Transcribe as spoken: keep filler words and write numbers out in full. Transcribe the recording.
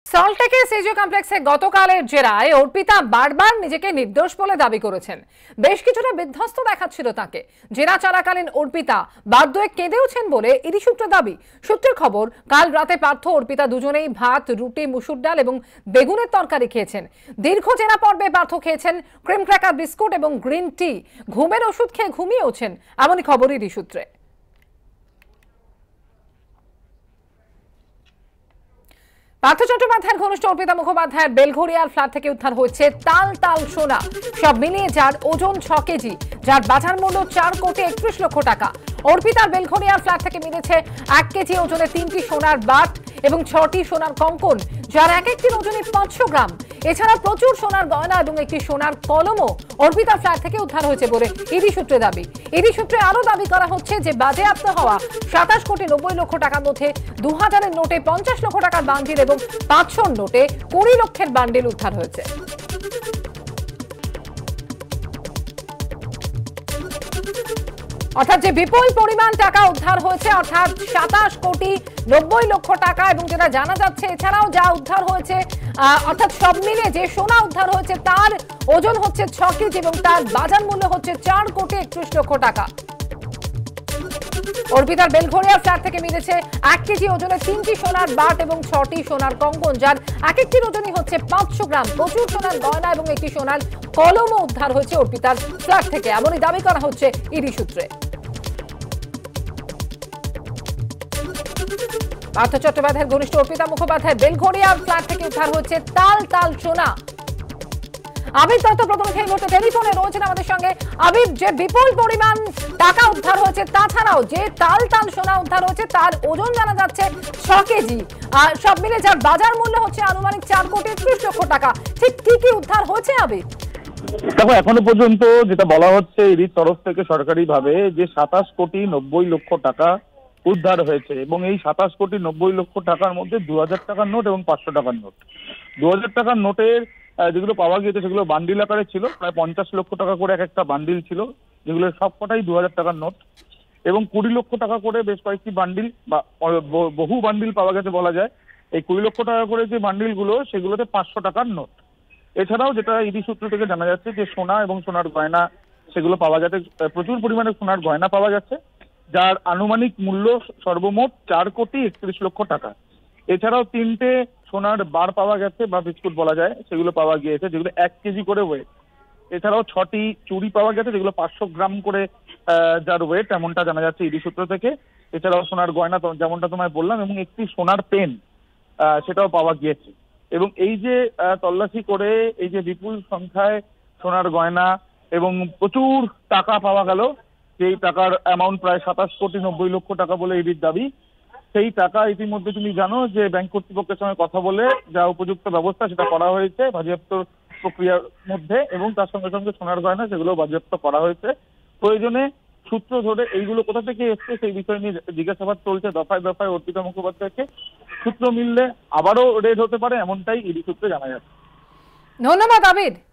সল্টলেকের সিজিও কমপ্লেক্সে গতকালের জেরায় অর্পিতা বারবার নিজেকে নির্দোষ বলে দাবি করেছেন। বেশ কিছুটা বিধ্বস্ত দেখাচ্ছিল তাকে। জেরা চলাকালীন অর্পিতা বাধ্য হয়ে কেঁদেওছেন বলে ইডি সূত্রে দাবি। সূত্রের খবর, কাল রাতে পার্থ অর্পিতা দুজনেই ভাত, রুটি, মুসুর ডাল এবং বেগুনের তরকারি খেয়েছেন। দীর্ঘ জেরা পর্বে পার্থ খেয়েছেন ক্রিম ক্র্যাকার, বিস্কুট এবং গ্রিন টি। ঘুমের ওষুধ খেয়ে ঘুমিয়েওছেন, এমনই খবর ইডি সূত্রে। পার্থ চট্টোপাধ্যায়ের ঘনিষ্ঠ অর্পিতা মুখোপাধ্যায়ের বেলঘড়িয়ার ফ্ল্যাট থেকে উদ্ধার হয়েছে তাল তাল সোনা। সব মিলিয়ে যার ওজন ছ কেজি, যার বাজার মূল্য চার কোটি একত্রিশ লক্ষ টাকা। অর্পিতার বেলঘড়িয়ার ফ্ল্যাট থেকে মিলেছে এক কেজি ওজনে তিনটি সোনার বাট এবং ছটি সোনার কঙ্কন, যার এক একটির ওজনে পাঁচশো গ্রাম। এছাড়া প্রচুর সোনার গয়না এবং একটি সোনার কলমও অর্পিতার ফ্ল্যাট থেকে উদ্ধার হয়েছে বলে ইডি সূত্রে দাবি। ইডি সূত্রে আরো দাবি করা হচ্ছে যে বাজেয়াপ্ত হওয়া সাতাশ কোটি নব্বই লক্ষ টাকার মধ্যে দু হাজারের নোটে পঞ্চাশ লক্ষ টাকার বান্ডিল এবং পাঁচশোর নোটে কুড়ি লক্ষের বান্ডিল উদ্ধার হয়েছে। অর্থাৎ যে বিপুল পরিমাণ টাকা উদ্ধার হয়েছে, অর্থাৎ সাতাশ কোটি নব্বই লক্ষ টাকা, এবং যেটা জানা যাচ্ছে এছাড়াও যা উদ্ধার হয়েছে, অর্থাৎ সব মিলে যে সোনা উদ্ধার হয়েছে তার ওজন হচ্ছে ছ কেজি এবং তার বাজার মূল্য হচ্ছে চার কোটি একত্রিশ লক্ষ টাকা। অর্পিতার বেলঘড়িয়ার ফ্ল্যাট থেকে মিলেছে এক কেজি ওজনে তিনটি সোনার বাট এবং ছটি সোনার কঙ্কন, যার এক একটির ওজনই হচ্ছে পাঁচশো গ্রাম। প্রচুর সোনার গয়না এবং একটি সোনার কলমও উদ্ধার হয়েছে অর্পিতার ফ্ল্যাট থেকে, এমনই দাবি করা হচ্ছে ইডি সূত্রে। পার্থ চট্টোপাধ্যায়ের ঘনিষ্ঠ অর্পিতা মুখোপাধ্যায়ের বেলঘড়িয়ার ফ্ল্যাট থেকে উদ্ধার হচ্ছে তাল তাল সোনা। আবির দত্ত প্রতিনিধি এই মুহূর্তে টেলিফোনে রয়েছেন আমাদের সঙ্গে। আবির, যে বিপুল পরিমাণ টাকা উদ্ধার হয়েছে, তাছাড়াও যে তাল তাল সোনা উদ্ধার হয়েছে তার ওজন জানা যাচ্ছে ছ কেজি, আর সব মিলে যার বাজার মূল্য হচ্ছে আনুমানিক চার কোটি একত্রিশ লক্ষ টাকা। ঠিক কি কি উদ্ধার হয়েছে আবির? দেখো, এখনো পর্যন্ত যেটা বলা হচ্ছে ইডির তরফ থেকে সরকারি ভাবে যে সাতাশ কোটি নব্বই লক্ষ টাকা উদ্ধার হয়েছে, এবং এই সাতাশ কোটি নব্বই লক্ষ টাকার মধ্যে দু হাজার টাকার নোট এবং পাঁচশো টাকার নোট। দু হাজার টাকার নোটের যেগুলো পাওয়া গিয়েছে সেগুলো বান্ডিল আকারে ছিল, প্রায় পঞ্চাশ লক্ষ টাকা করে এক একটা বান্ডিল ছিল, যেগুলো সবকটাই দু হাজার টাকার নোট, এবং কুড়ি লক্ষ টাকা করে বেশ কয়েকটি বান্ডিল বা বহু বান্ডিল পাওয়া গেছে বলা যায়। এই কুড়ি লক্ষ টাকা করে যে বান্ডিল গুলো সেগুলোতে পাঁচশো টাকার নোট। এছাড়াও যেটা ইডি সূত্র থেকে জানা যাচ্ছে যে সোনা এবং সোনার গয়না সেগুলো পাওয়া যাচ্ছে, প্রচুর পরিমাণে সোনার গয়না পাওয়া যাচ্ছে, যার আনুমানিক মূল্য সর্বমোট চার কোটি একত্রিশ লক্ষ টাকা। এছাড়াও তিনটে সোনার বার পাওয়া গেছে বা বিস্কুট বলা যায়, সেগুলো পাওয়া গিয়েছে, যেগুলো এক কেজি করে ওয়েট। এছাড়াও ছটি চুড়ি পাওয়া গেছে, যেগুলো পাঁচশো গ্রাম করে যার ওয়েট, এমনটা জানা যাচ্ছে ইডি সূত্র থেকে। এছাড়াও সোনার গয়না যেমনটা তোমায় বললাম, এবং একটি সোনার পেন সেটাও পাওয়া গিয়েছে। এবং এই যে তল্লাশি করে এই যে বিপুল সংখ্যায় সোনার গয়না এবং প্রচুর টাকা পাওয়া গেল, সেই টাকার অ্যামাউন্ট প্রায় সাতাশ কোটি নব্বই লক্ষ টাকা বলে ইডির দাবি। সেই টাকা ইতিমধ্যে তুমি জানো যে ব্যাংক কর্তৃপক্ষের সঙ্গে কথা বলে যা উপযুক্ত ব্যবস্থা সেটা করা হয়েছে বাজেয়াপ্ত প্রক্রিয়ার মধ্যে, এবং তার সঙ্গে সঙ্গে সোনার গয়না সেগুলো বাজেয়াপ্ত করা হয়েছে। প্রয়োজনে সূত্র ধরে এইগুলো কোথা থেকে এসছে সেই বিষয় নিয়ে জিজ্ঞাসাবাদ চলছে দফায় দফায় অর্পিতা মুখোপাধ্যায়কে। সূত্র মিললে আবারও রেড হতে পারে, এমনটাই ইডি সূত্রে জানা যাচ্ছে। ধন্যবাদ আবির।